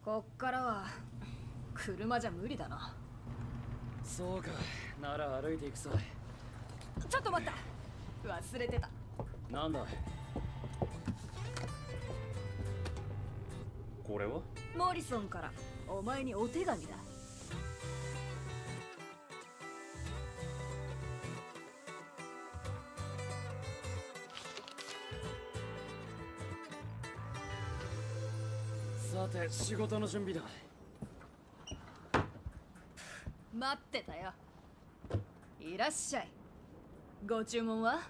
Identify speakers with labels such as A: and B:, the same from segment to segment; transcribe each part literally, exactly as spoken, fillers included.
A: こっからは車じゃ無理だな。
B: そうか、なら歩いていくさ。
A: ちょっと待った、忘れてた。
B: なんだこれは？
A: モリソンからお前にお手紙だ。
B: さて、仕事の準備だ。
A: 待ってたよ。いらっしゃい。ご注文は？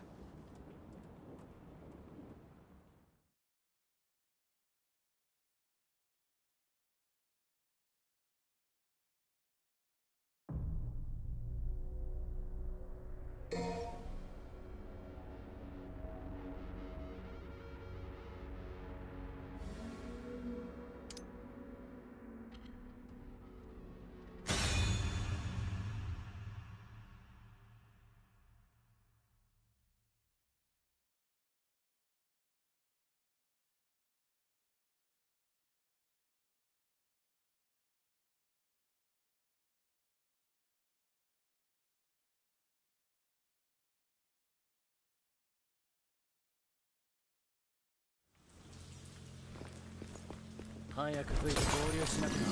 B: 早く吹いて合流しなきゃな。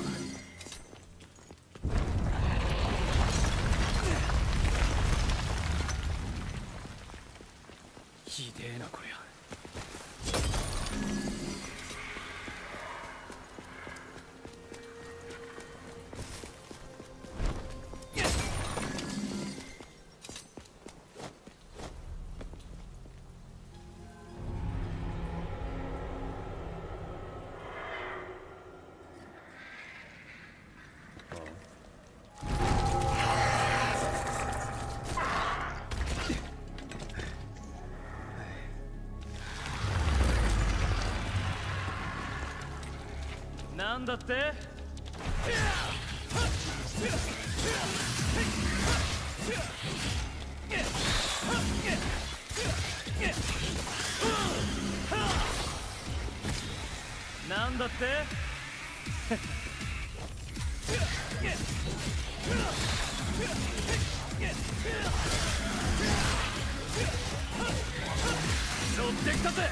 B: ひでえなこりゃ。なんだって？なんだって？乗ってきたぜ。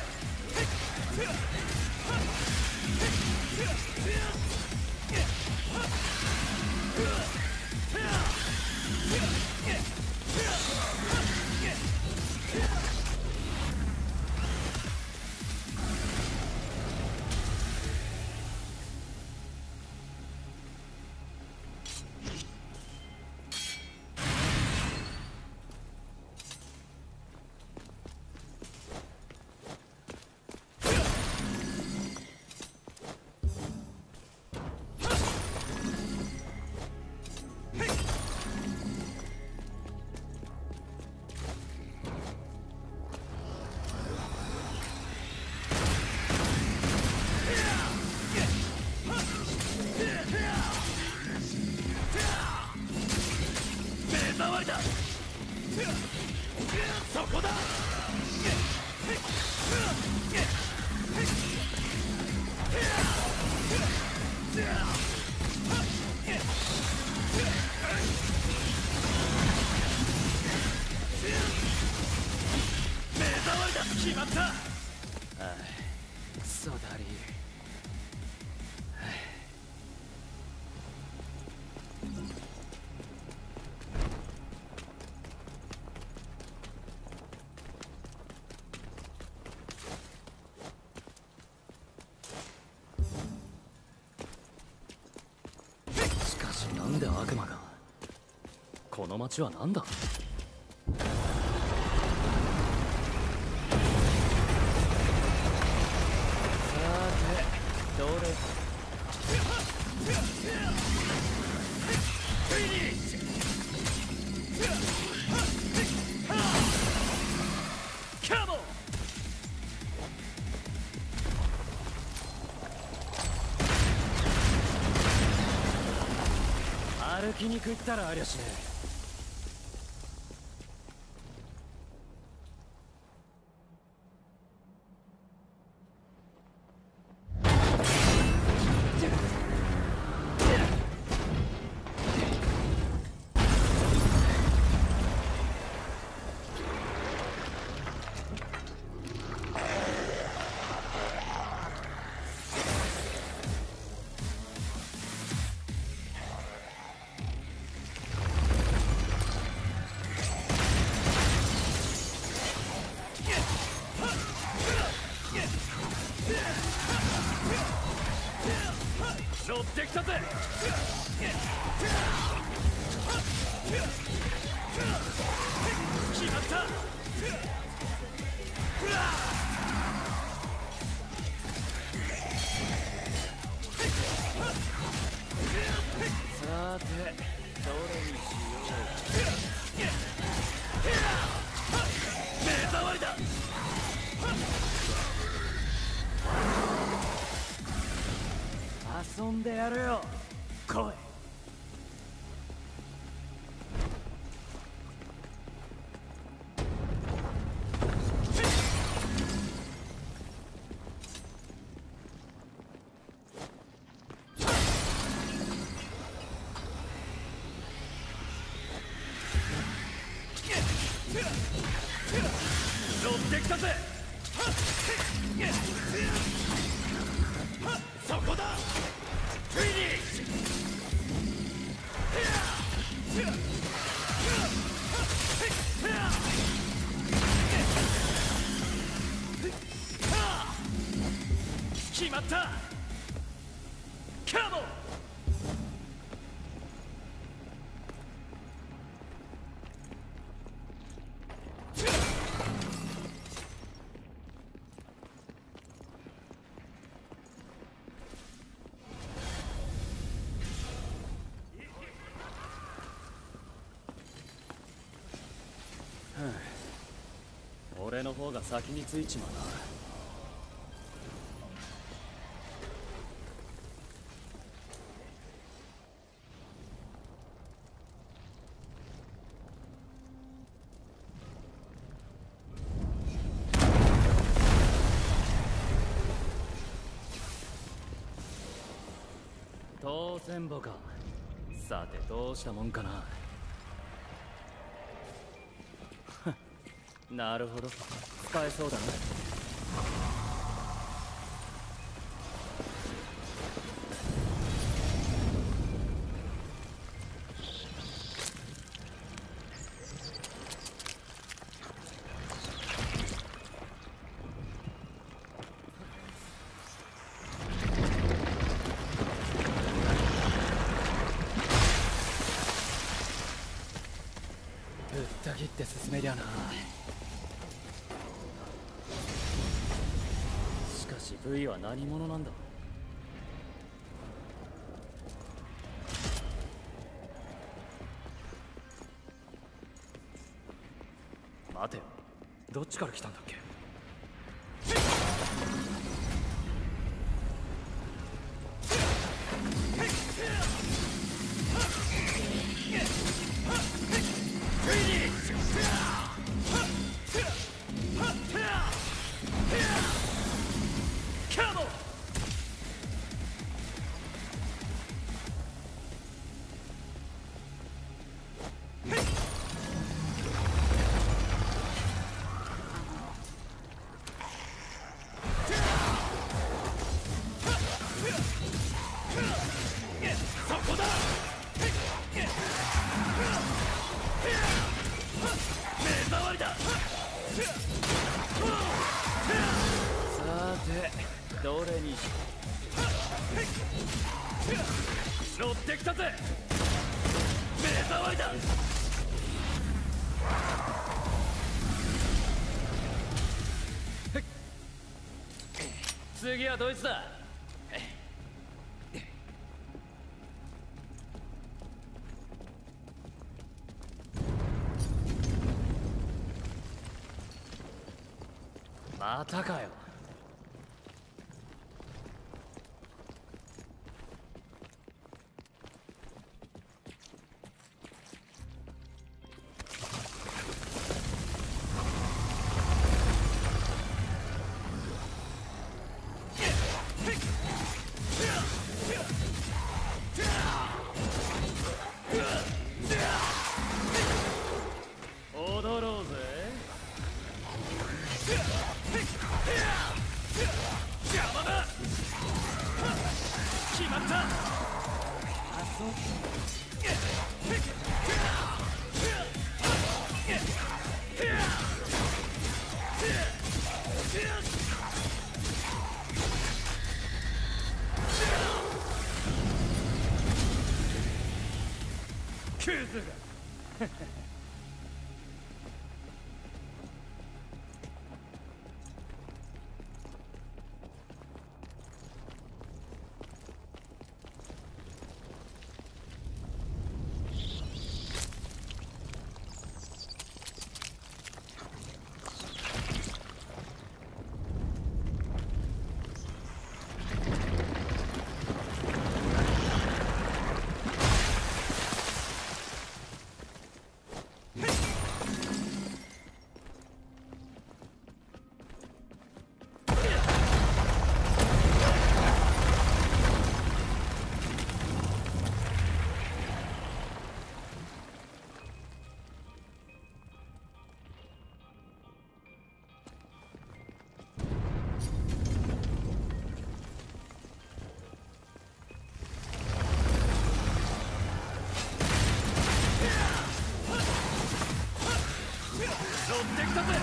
B: そこだ。目障りだ。決まった。ああ、そうだり。しかしなんで悪魔が。この町はなんだ。どれフィニッシュ。カモン。歩きにくいったらありゃしねえ。 でやるよ。来い。乗ってきたぜ。そこだ。フィニッシュ。決まった。カモン。俺の方が先についちまうな。当然ボか。さてどうしたもんかな。なるほど、使えそうだな。ぶった切って進めりゃな。しかし V は何者なんだ。待てよ、どっちから来たんだっけ。どれにし乗ってきたぜ。目障りだ。次はドイツだ。またかよ。踊ろうぜ。邪魔だ。決まった。あ、そう。クズが。 ってきたぜ。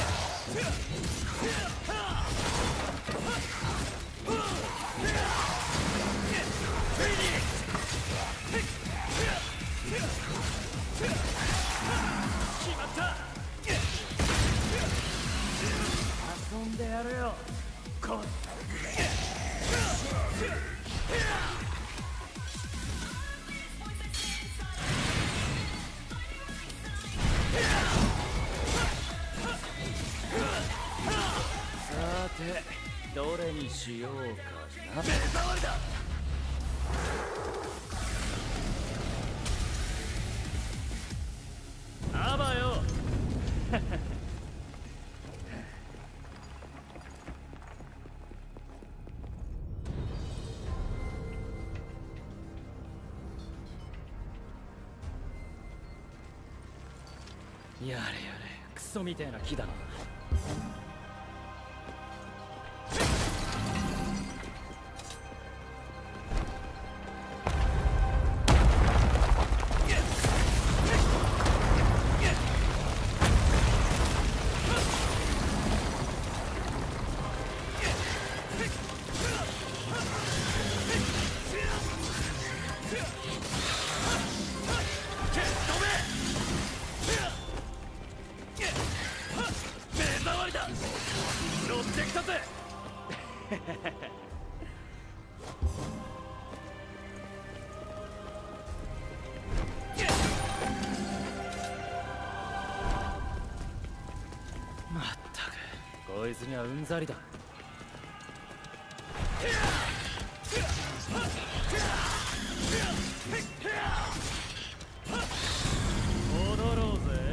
B: 決まった。遊んでやるよ。こい。さてどれにしようかな。目障りだ。あばよ。やれやれ、クソみてえな木だな。乗ってきたぜ。まったくこいつにはうんざりだ。踊ろうぜ。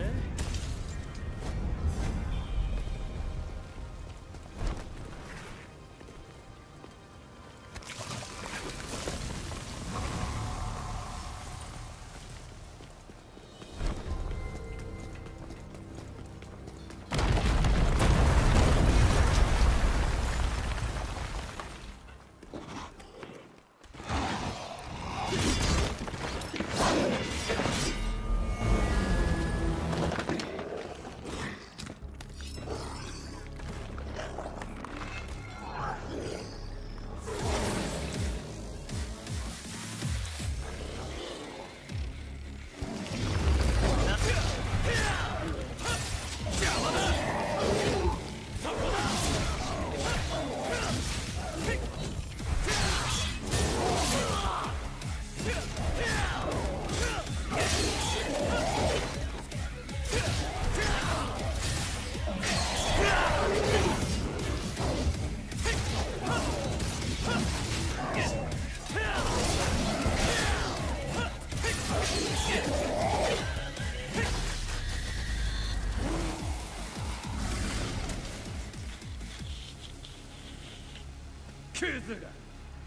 B: クズが。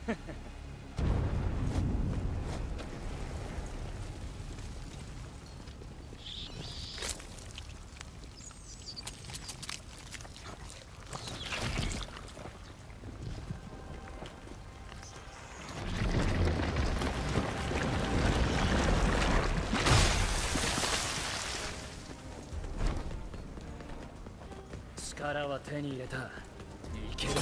B: 力は手に入れた。いけるぞ。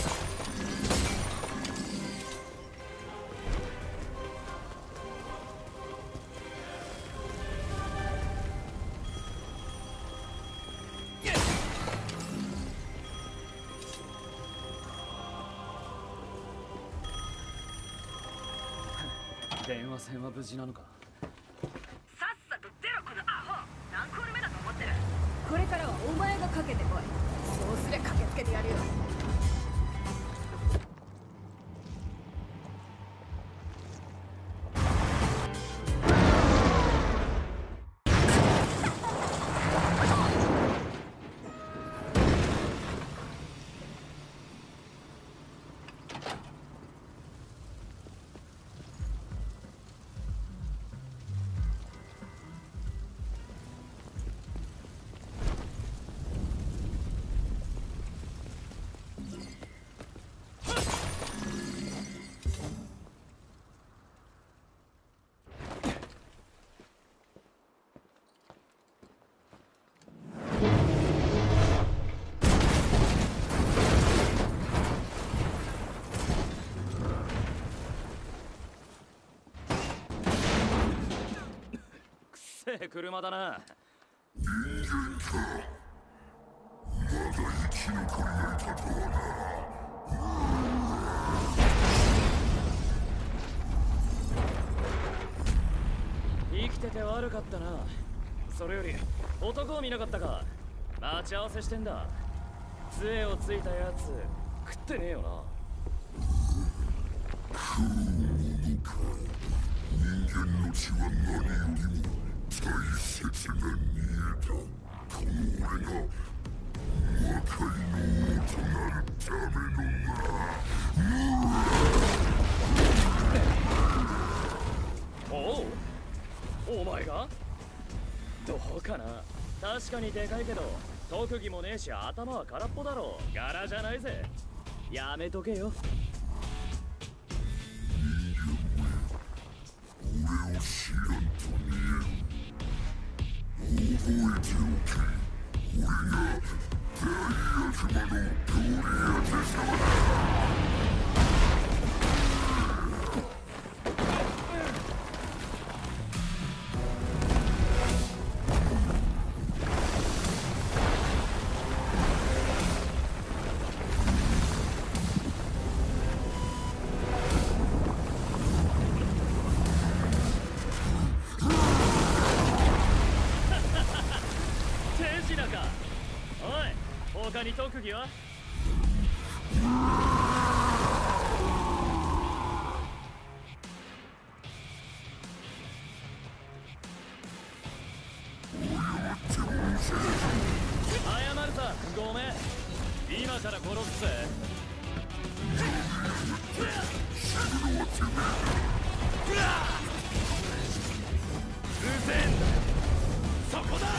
B: 電話線は無事なのか。
C: さっさと出ろこのアホ。何コール目だと思ってる。
A: これからはお前がかけてこい。そうすりゃ駆けつけてやるよ。
B: え車だな。
D: 人間か。まだ生き残りがいたとは
B: な。生きてて悪かったな。それより男を見なかったか。待ち合わせしてんだ。杖をついたやつ食ってねえよな。
D: 食うものか。人間の血は何よりも大切な煮えだ。この俺が魔界の王となるためのな。
B: おう、お前が？どうかな。確かにでかいけど特技もねえし頭は空っぽだろ。柄じゃないぜ。やめとけよ。
D: 俺を知らんと見える。覚えておけ。俺が大悪魔のゴリアテ様だ。
B: 他に特技は？謝るさ、ごめん。今から殺すぜ。うぜえんだ。そこだ。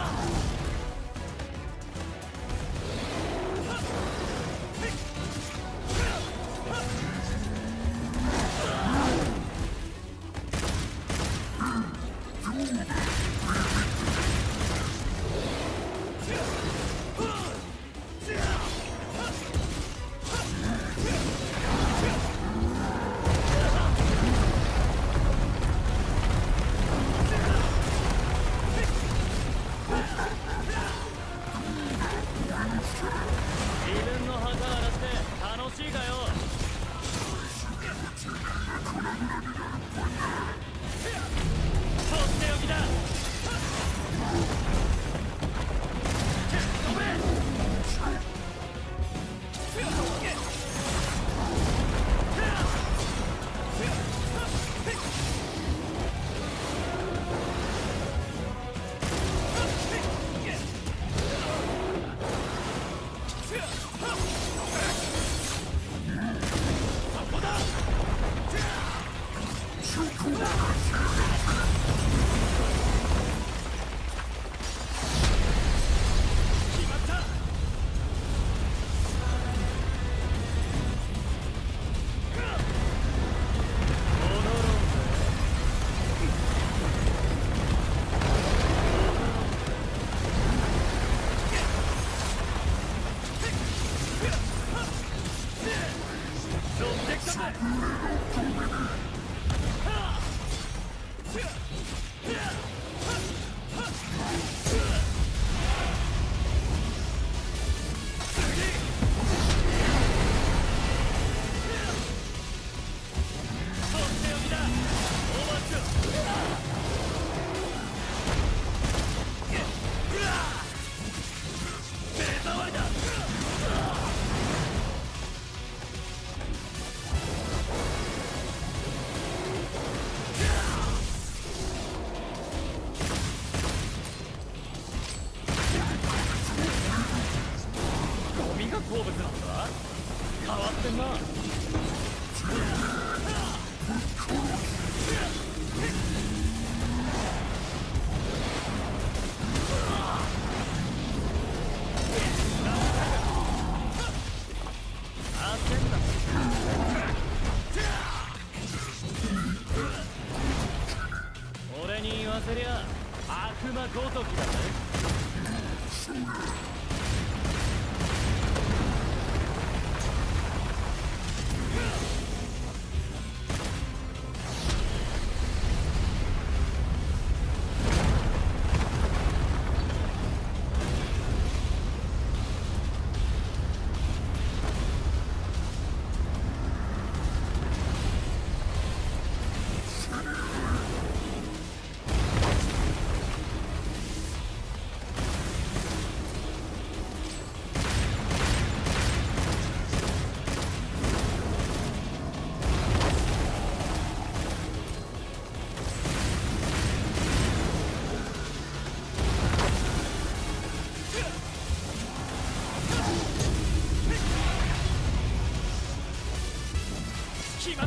B: せりゃ悪魔ごときだぜ。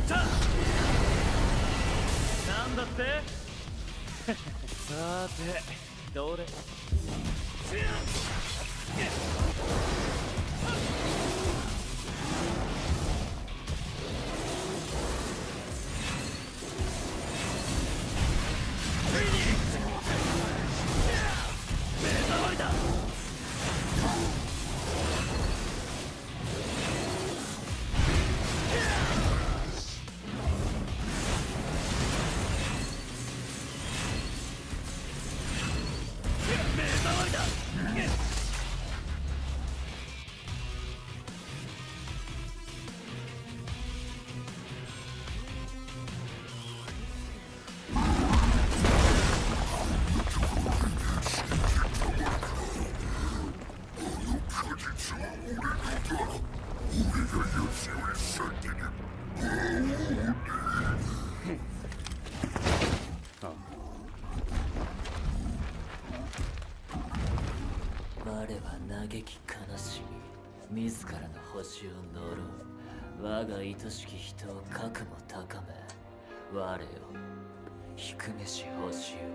B: た。なんだってさーてどれ
E: 我は嘆き悲しみ自らの星を呪う我が愛しき人を核も高め我よ低めし星よ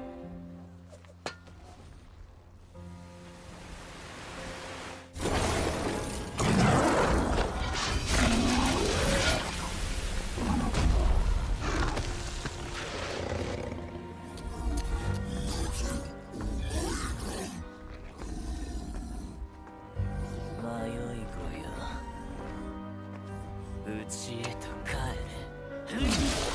E: 家へと帰れ。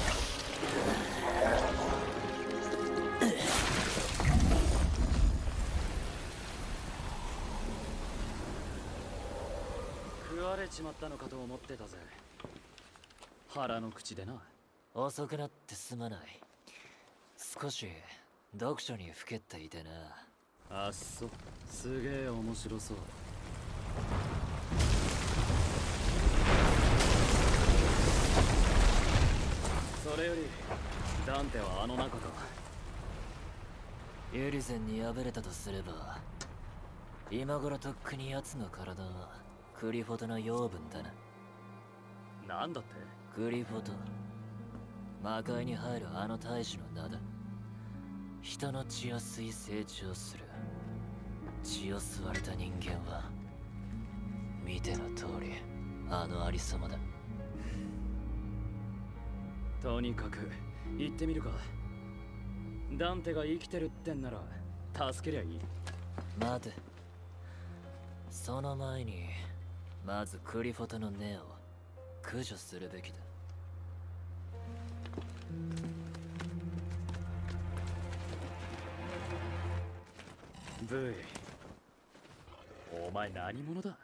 B: 食われちまったのかと思ってたぜ。腹の口でな。
E: 遅くなってすまない。少し読書にふけっていてな。
B: あっそ、すげえ面白そう。それよりダンテはあの中か。
E: ユリゼンに敗れたとすれば今頃とっくに奴の体はクリフォトの養分だな。
B: なんだって？
E: クリフォト、魔界に入るあの大使の名だ。人の血を吸い成長する。血を吸われた人間は見ての通りあのありさまだ。
B: とにかく行ってみるか。ダンテが生きてるってんなら助けりゃいい。
E: 待て。その前にまずクリフォトの根を駆除するべきだ。
B: ブイ、お前何者だ？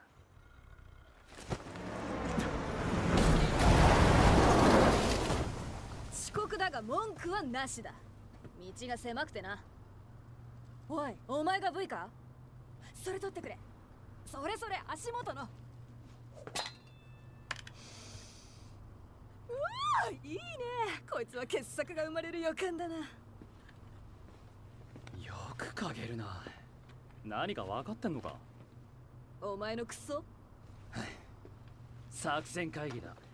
A: 遅刻だが文句はなしだ。道が狭くてな。おい、お前が V か？それ取ってくれ。それそれ、足元の。うわー、いいね。こいつは傑作が生まれる予感だな。
B: よく嗅げるな。何か分かってんのか？
A: お前のクソ。
B: 作戦会議だ。